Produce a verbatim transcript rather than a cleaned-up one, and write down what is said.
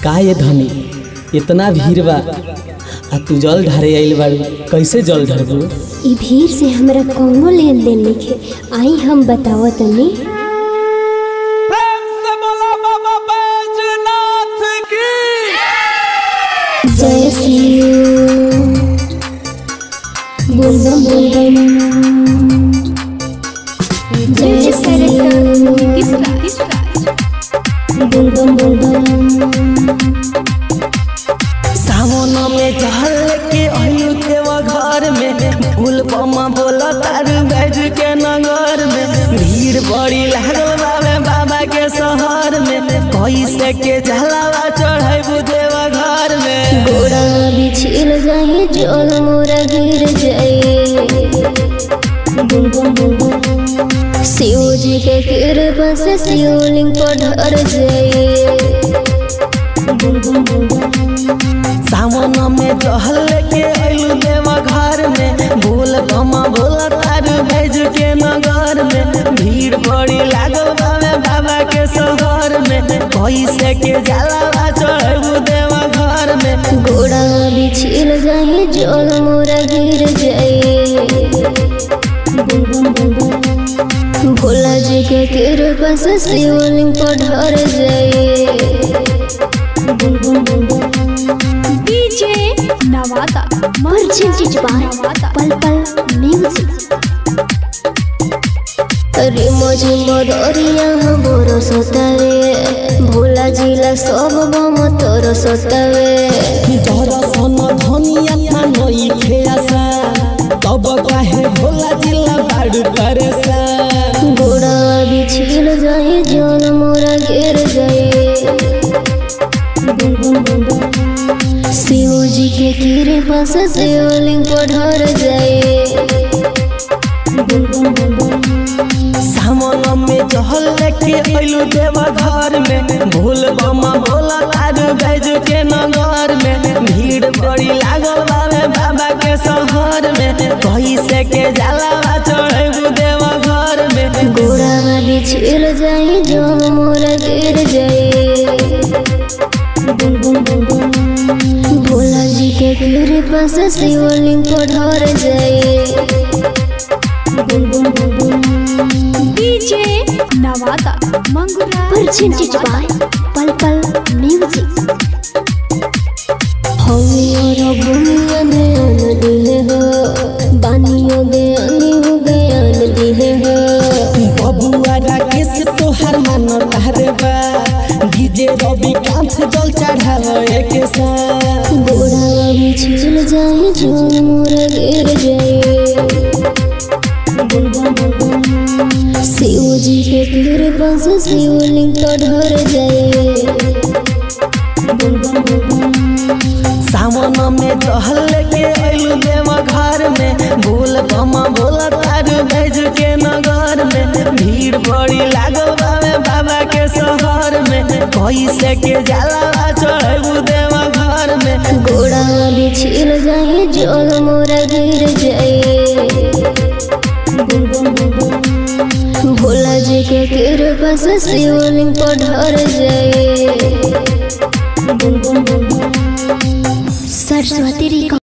का ये धनी इतना भीड़ बा आ तू जल ढारे आइल बारू, कैसे जल ढारबू? ई भीड़ से हमरा कौनो लेन देन नइखे, आई हम बतावत तनी। जय श्री बोल बम बोल बम, जय श्री बोल बम बोल बम। सावन में चहल के आयु देवा घर में, फूल बमा बोला तारू बैज के नगर में। भीड़ बड़ी लागल बाबे बाबा के शहर में, कैसे के जलावा चढ़ाई देवा घर में। गोड़ा बिछिल जाए जल मोरा गिर जाए, शिव जी के कृपा से शिवलिंग पर ढर जाए। सावन में चहल के आयु देवा घर में, भूल बमा बोला तारू बैज के नगर में। भीड़ बड़ी लागल बाबे बाबा के शहर में, कैसे के जलावा चढ़ाई देवा घर में। गोड़ा बिछिल जाए जल मोरा गिर जाए, भोला जी के कृपा से शिवलिंग पर ढर जाए। डीजे नवादा मर्चेंट बाय पल पल म्यूजिक। अरे मजे मदरिया हमरो सतावे, भोला जिला सब बम तोर सतावे। दर्शन धनिया ना नई खेसा, तब काहे भोला जिला बाड़ू करेसा। गोड़ा बिछिल जाए जल मोरा गिर जाए, शिव जी के कृपा से शिवलिंग पर ढर जाए। सावन में चहल के आयु देवा घर में, भूल बमा भोला तारू बैज के नगर में। भीड़ बड़ी लागल बाबे बाबा के शहर में, कैसे के जलावा चढ़ाई देवा घर में। गोड़ा बिछिल जाए जल मोरा गिर जाए, भोला जी के कृपा से शिवलिंग पर ढर जाए। DJ Nawada Mangura merchant by पल पल म्यूजिक। हमियों बुनिया ध्यान दिले हो, बानियों ज्ञानी हो ज्ञान दिले हो। बबुआ राकेश तोहर मन तारे बा, डीजे रवि कांत जल चढ़ाव एक साथ। गोड़ा बिछिल जाए जल मोरा गिर जाए, शिव जी के कृपा से शिवलिंग पर ढर जाए। सावन में चहल के आयु देवा घर में, भूल बमा बोला तारू बैज के नगर में। भीड़ बड़ी लागल बाबे बाबा के शहर में, कैसे के जलावा चढ़ाई देवा घर में। गोड़ा बिछिल जाए जल मोरा गिर जाए, भोला जी के कृपा से शिवलिंग पर ढर जाए। सरस्वती